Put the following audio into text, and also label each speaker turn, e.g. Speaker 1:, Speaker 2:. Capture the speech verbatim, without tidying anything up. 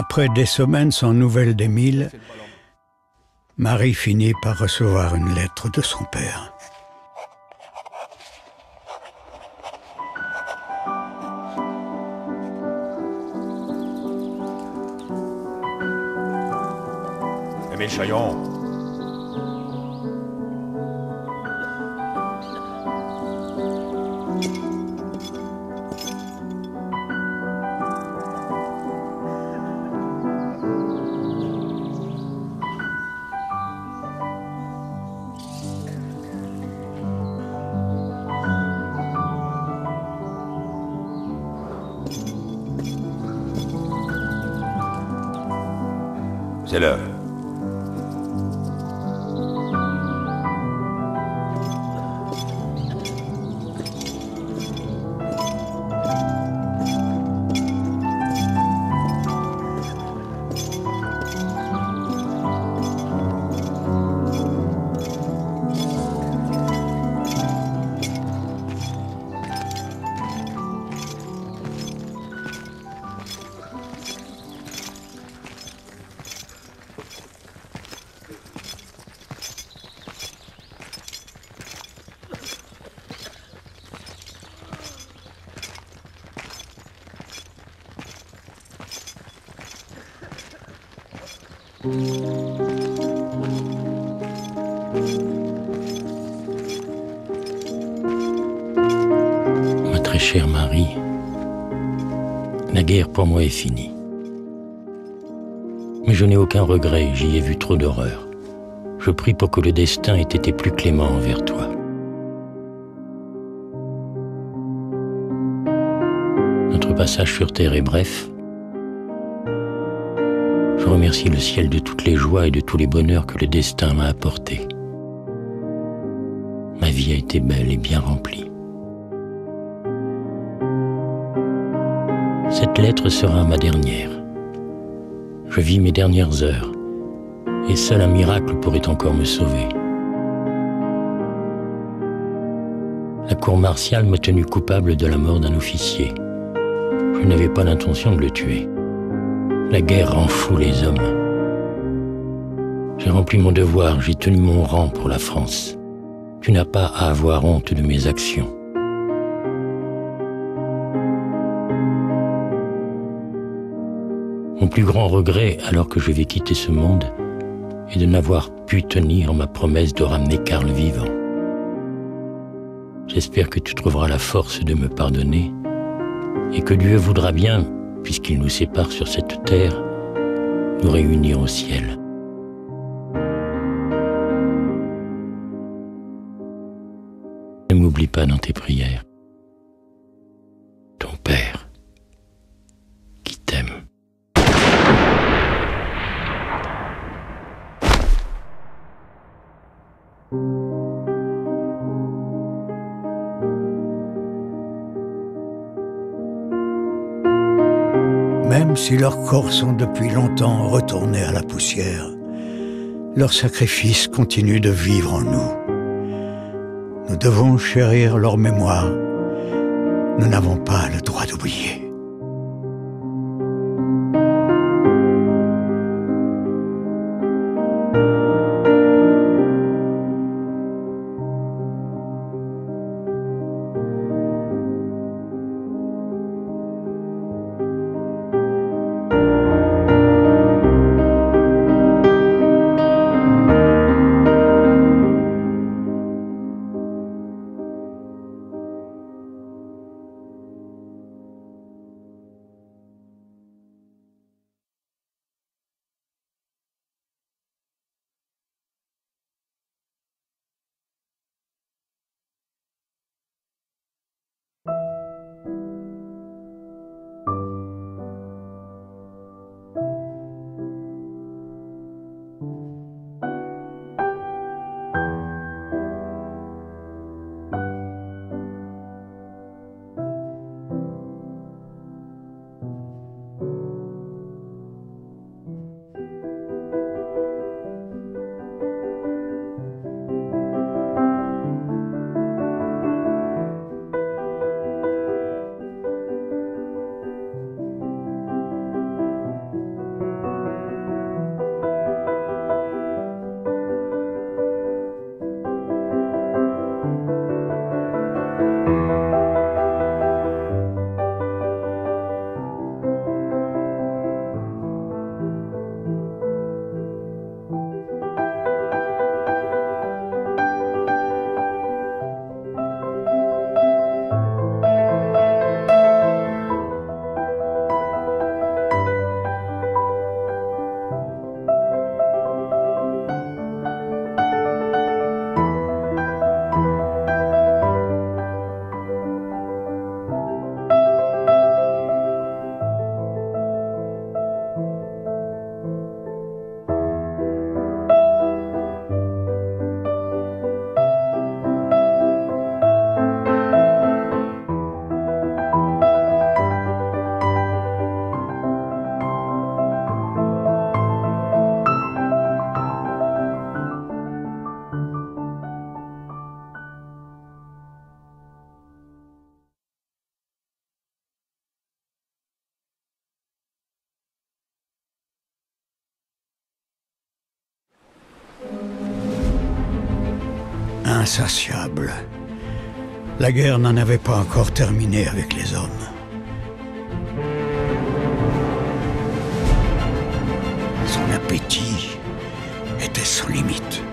Speaker 1: Après des semaines sans nouvelles d'Émile, Marie finit par recevoir une lettre de son père.
Speaker 2: Émile Chaillon. C'est l'heure.
Speaker 3: Ma très chère Marie, la guerre pour moi est finie. Mais je n'ai aucun regret, j'y ai vu trop d'horreur. Je prie pour que le destin ait été plus clément envers toi. Notre passage sur terre est bref. Je remercie le ciel de toutes les joies et de tous les bonheurs que le destin m'a apportés. Ma vie a été belle et bien remplie. Cette lettre sera ma dernière. Je vis mes dernières heures, et seul un miracle pourrait encore me sauver. La cour martiale m'a tenu coupable de la mort d'un officier. Je n'avais pas l'intention de le tuer. La guerre rend fou les hommes. J'ai rempli mon devoir, j'ai tenu mon rang pour la France. Tu n'as pas à avoir honte de mes actions. Mon plus grand regret, alors que je vais quitter ce monde, est de n'avoir pu tenir ma promesse de ramener Karl vivant. J'espère que tu trouveras la force de me pardonner et que Dieu voudra bien, puisqu'il nous sépare sur cette terre, nous réunir au ciel. Ne m'oublie pas dans tes prières. Ton père, qui t'aime.
Speaker 1: Même si leurs corps sont depuis longtemps retournés à la poussière, leur sacrifice continue de vivre en nous. Nous devons chérir leur mémoire. Nous n'avons pas le droit d'oublier. insatiable. La guerre n'en avait pas encore terminé avec les hommes. Son appétit était sans limite.